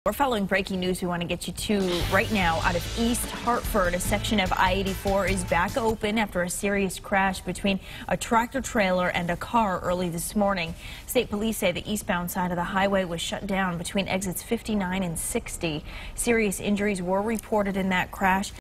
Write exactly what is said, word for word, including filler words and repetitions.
We're following breaking news we want to get you to right now out of East Hartford. A section of I eighty-four is back open after a serious crash between a tractor trailer and a car early this morning. State police say the eastbound side of the highway was shut down between exits fifty-nine and sixty. Serious injuries were reported in that crash.